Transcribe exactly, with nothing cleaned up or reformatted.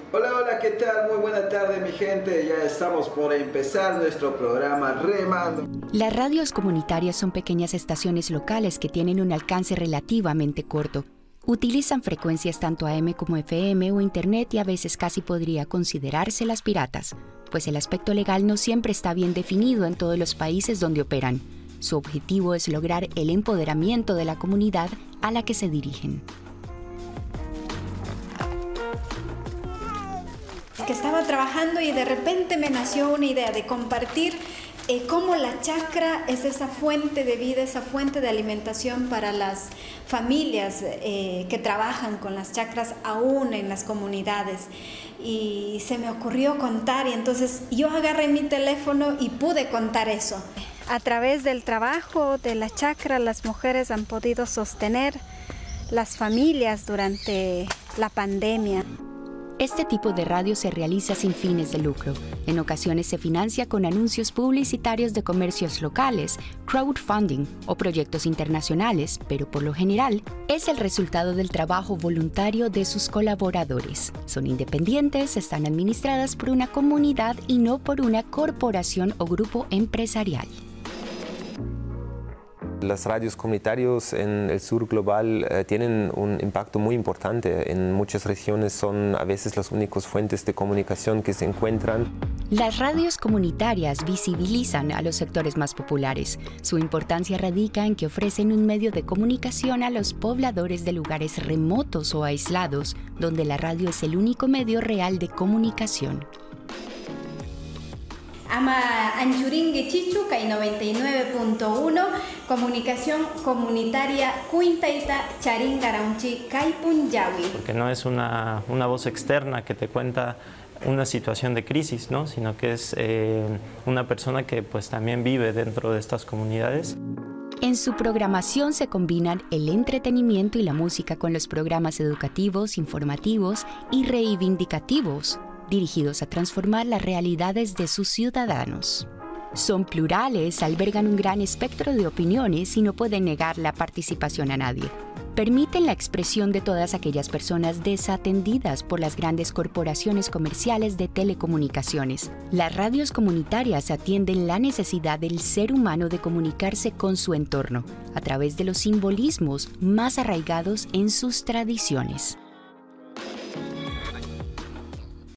Hola, hola, ¿qué tal? Muy buena tarde, mi gente. Ya estamos por empezar nuestro programa Remando. Las radios comunitarias son pequeñas estaciones locales que tienen un alcance relativamente corto. Utilizan frecuencias tanto A M como F M o Internet y a veces casi podría considerárselas piratas, pues el aspecto legal no siempre está bien definido en todos los países donde operan. Su objetivo es lograr el empoderamiento de la comunidad a la que se dirigen. Que estaba trabajando y de repente me nació una idea de compartir eh, cómo la chacra es esa fuente de vida, esa fuente de alimentación para las familias eh, que trabajan con las chacras aún en las comunidades. Y se me ocurrió contar y entonces yo agarré mi teléfono y pude contar eso. A través del trabajo de la chacra, las mujeres han podido sostener las familias durante la pandemia. Este tipo de radio se realiza sin fines de lucro. En ocasiones se financia con anuncios publicitarios de comercios locales, crowdfunding o proyectos internacionales, pero por lo general es el resultado del trabajo voluntario de sus colaboradores. Son independientes, están administradas por una comunidad y no por una corporación o grupo empresarial. Las radios comunitarias en el sur global eh, tienen un impacto muy importante. En muchas regiones son a veces las únicas fuentes de comunicación que se encuentran. Las radios comunitarias visibilizan a los sectores más populares. Su importancia radica en que ofrecen un medio de comunicación a los pobladores de lugares remotos o aislados, donde la radio es el único medio real de comunicación. Ama Anchuringue Chichu, K noventa y nueve punto uno, comunicación comunitaria Cuintaita Charingaramchi Kaipunyawi. Porque no es una, una voz externa que te cuenta una situación de crisis, ¿no? Sino que es eh, una persona que pues también vive dentro de estas comunidades. En su programación se combinan el entretenimiento y la música con los programas educativos, informativos y reivindicativos, dirigidos a transformar las realidades de sus ciudadanos. Son plurales, albergan un gran espectro de opiniones y no pueden negar la participación a nadie. Permiten la expresión de todas aquellas personas desatendidas por las grandes corporaciones comerciales de telecomunicaciones. Las radios comunitarias atienden la necesidad del ser humano de comunicarse con su entorno, a través de los simbolismos más arraigados en sus tradiciones.